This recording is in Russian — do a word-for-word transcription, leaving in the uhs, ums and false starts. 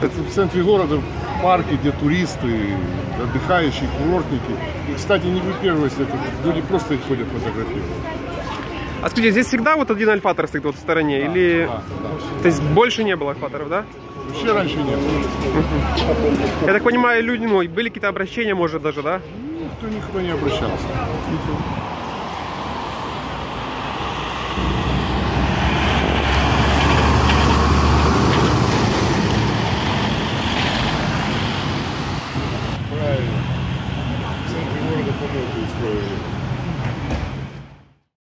это в центре города, в парке, где туристы, отдыхающие, курортники. И, кстати, не вы первые, это люди просто их ходят фотографировать. А скажите, здесь всегда вот один альфатор стоит вот в стороне? Да, или... Да, да. То есть больше не было альфаторов, да? Вообще раньше не было. Uh-huh. Я так понимаю, люди, ну, были какие-то обращения, может, даже, да? Никто, никто не обращался.